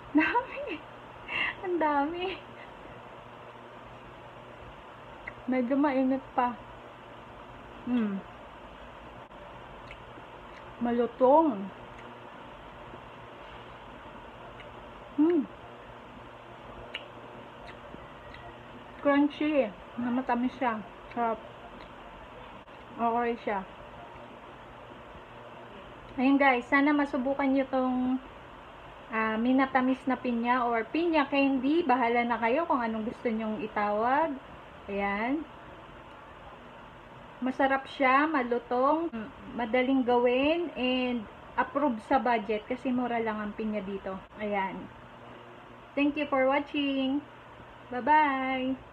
Dami. Ang dami. Medyo mainit pa. Malutong. Crunchy. Na matamis siya. Sarap. Okay siya. Ayun guys, sana masubukan nyo tong minatamis na pinya or pinya candy. Bahala na kayo kung anong gusto nyong itawag. Ayan. Masarap siya, malutong, madaling gawin, and approved sa budget kasi mura lang ang pinya dito. Ayan. Thank you for watching. Bye-bye!